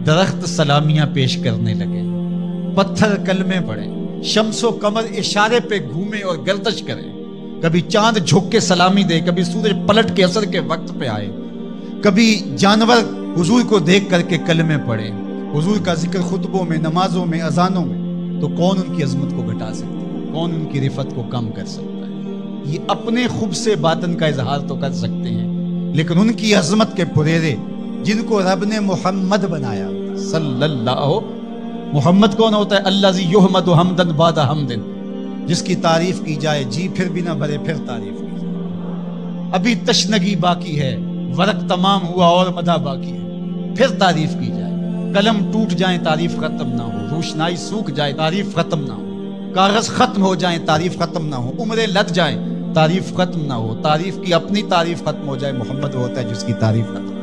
दरख्त सलामियां पेश करने लगे, पत्थर कलमे पड़े, शम्सो कमर इशारे पे घूमे और गर्दश करे। कभी चांद झुक के सलामी दे, कभी सूरज पलट के असर के वक्त पे आए, कभी जानवर हुजूर को देख करके कलमे पड़े। हुजूर का जिक्र खुतबों में, नमाजों में, अजानों में, तो कौन उनकी अजमत को घटा सकता है, कौन उनकी रिफत को कम कर सकता है। ये अपने खुब से बातन का इजहार तो कर सकते हैं, लेकिन उनकी अजमत के पुरेरे जिनको रब ने मोहम्मद बनाया सल्लल्लाहु, मोहम्मद कौन होता है? अल्लाज़ी युहमदु हमदन बाद हमदिन, जिसकी तारीफ की जाए जी फिर भी ना भरे, फिर तारीफ की जाए। अभी तशनगी बाकी है, वरक तमाम हुआ और मदा बाकी है, फिर तारीफ की जाए। कलम टूट जाए तारीफ खत्म ना हो, रोशनाई सूख जाए तारीफ खत्म ना हो, कागज खत्म हो जाए तारीफ खत्म ना हो, उम्रें लग जाए तारीफ खत्म ना हो, तारीफ की अपनी तारीफ खत्म हो जाए, मोहम्मद होता है जिसकी तारीफ खत्म।